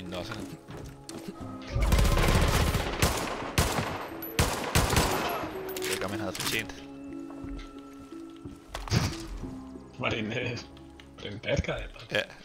min nosse. Det var ikke, om han havde fortjent. Var det en bad guy eller? Ja.